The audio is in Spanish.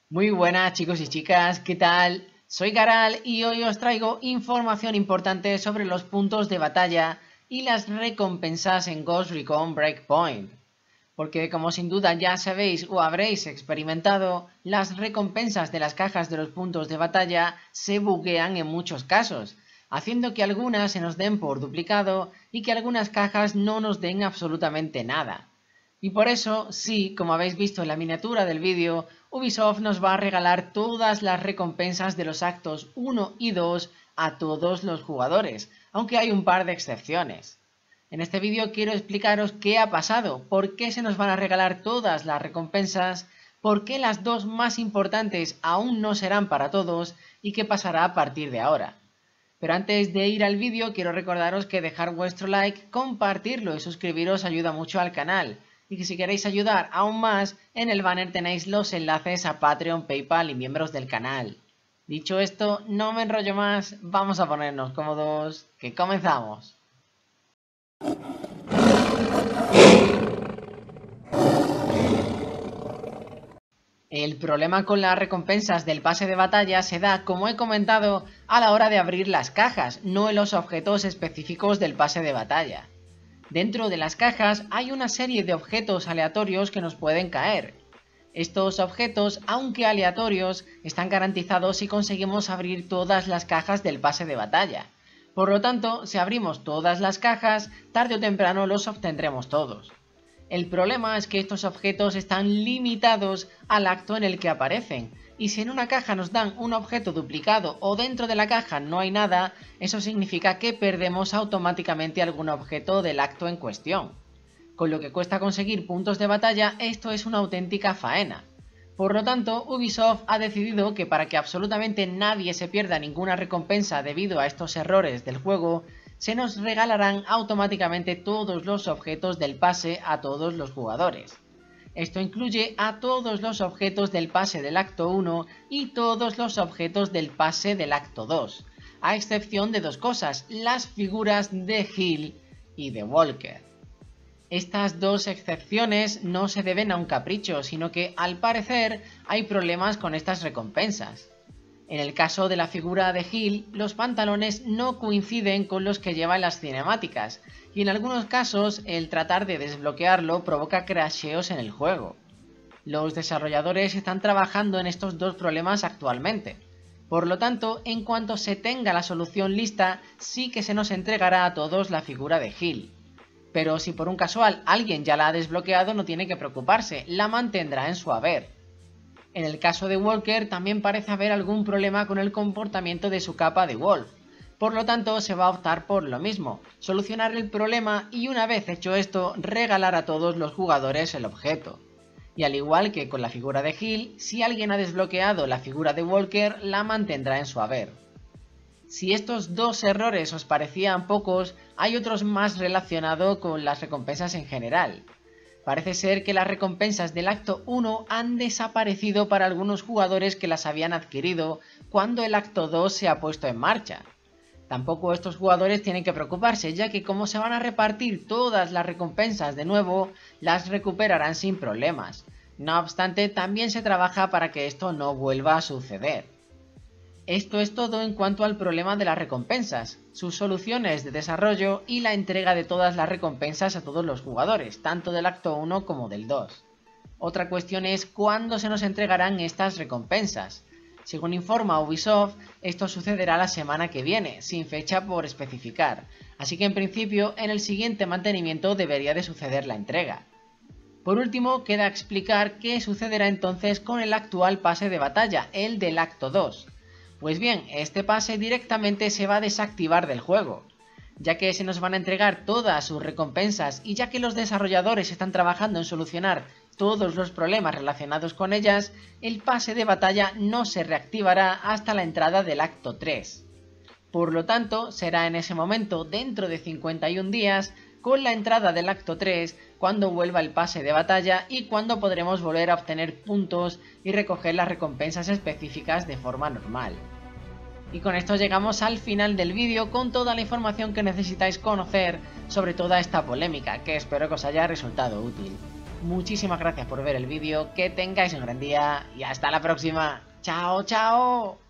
Muy buenas chicos y chicas, ¿qué tal? Soy Garal y hoy os traigo información importante sobre los puntos de batalla y las recompensas en Ghost Recon Breakpoint. Porque como sin duda ya sabéis o habréis experimentado, las recompensas de las cajas de los puntos de batalla se buguean en muchos casos, haciendo que algunas se nos den por duplicado y que algunas cajas no nos den absolutamente nada. Y por eso, sí, como habéis visto en la miniatura del vídeo, Ubisoft nos va a regalar todas las recompensas de los actos 1 y 2 a todos los jugadores, aunque hay un par de excepciones. En este vídeo quiero explicaros qué ha pasado, por qué se nos van a regalar todas las recompensas, por qué las dos más importantes aún no serán para todos y qué pasará a partir de ahora. Pero antes de ir al vídeo quiero recordaros que dejar vuestro like, compartirlo y suscribiros ayuda mucho al canal. Y que si queréis ayudar aún más, en el banner tenéis los enlaces a Patreon, PayPal y miembros del canal. Dicho esto, no me enrollo más, vamos a ponernos cómodos, que comenzamos. El problema con las recompensas del pase de batalla se da, como he comentado, a la hora de abrir las cajas, no en los objetos específicos del pase de batalla. Dentro de las cajas hay una serie de objetos aleatorios que nos pueden caer. Estos objetos, aunque aleatorios, están garantizados si conseguimos abrir todas las cajas del pase de batalla. Por lo tanto, si abrimos todas las cajas, tarde o temprano los obtendremos todos. El problema es que estos objetos están limitados al acto en el que aparecen, y si en una caja nos dan un objeto duplicado o dentro de la caja no hay nada, eso significa que perdemos automáticamente algún objeto del acto en cuestión. Con lo que cuesta conseguir puntos de batalla, esto es una auténtica faena. Por lo tanto, Ubisoft ha decidido que para que absolutamente nadie se pierda ninguna recompensa debido a estos errores del juego, se nos regalarán automáticamente todos los objetos del pase a todos los jugadores. Esto incluye a todos los objetos del pase del acto 1 y todos los objetos del pase del acto 2, a excepción de dos cosas, las figuras de Hill y de Walker. Estas dos excepciones no se deben a un capricho, sino que al parecer hay problemas con estas recompensas. En el caso de la figura de Hill, los pantalones no coinciden con los que lleva en las cinemáticas, y en algunos casos el tratar de desbloquearlo provoca crasheos en el juego. Los desarrolladores están trabajando en estos dos problemas actualmente. Por lo tanto, en cuanto se tenga la solución lista, sí que se nos entregará a todos la figura de Hill. Pero si por un casual alguien ya la ha desbloqueado, no tiene que preocuparse, la mantendrá en su haber. En el caso de Walker también parece haber algún problema con el comportamiento de su capa de Wolf, por lo tanto se va a optar por lo mismo, solucionar el problema y una vez hecho esto, regalar a todos los jugadores el objeto. Y al igual que con la figura de Hill, si alguien ha desbloqueado la figura de Walker, la mantendrá en su haber. Si estos dos errores os parecían pocos, hay otros más relacionados con las recompensas en general. Parece ser que las recompensas del acto 1 han desaparecido para algunos jugadores que las habían adquirido cuando el acto 2 se ha puesto en marcha. Tampoco estos jugadores tienen que preocuparse, ya que como se van a repartir todas las recompensas de nuevo, las recuperarán sin problemas. No obstante, también se trabaja para que esto no vuelva a suceder. Esto es todo en cuanto al problema de las recompensas, sus soluciones de desarrollo y la entrega de todas las recompensas a todos los jugadores, tanto del acto 1 como del 2. Otra cuestión es cuándo se nos entregarán estas recompensas. Según informa Ubisoft, esto sucederá la semana que viene, sin fecha por especificar, así que en principio en el siguiente mantenimiento debería de suceder la entrega. Por último, queda explicar qué sucederá entonces con el actual pase de batalla, el del acto 2. Pues bien, este pase directamente se va a desactivar del juego, ya que se nos van a entregar todas sus recompensas y ya que los desarrolladores están trabajando en solucionar todos los problemas relacionados con ellas, el pase de batalla no se reactivará hasta la entrada del acto 3. Por lo tanto, será en ese momento, dentro de 51 días, con la entrada del acto 3, cuando vuelva el pase de batalla y cuando podremos volver a obtener puntos y recoger las recompensas específicas de forma normal. Y con esto llegamos al final del vídeo con toda la información que necesitáis conocer sobre toda esta polémica, que espero que os haya resultado útil. Muchísimas gracias por ver el vídeo, que tengáis un gran día y hasta la próxima. ¡Chao, chao!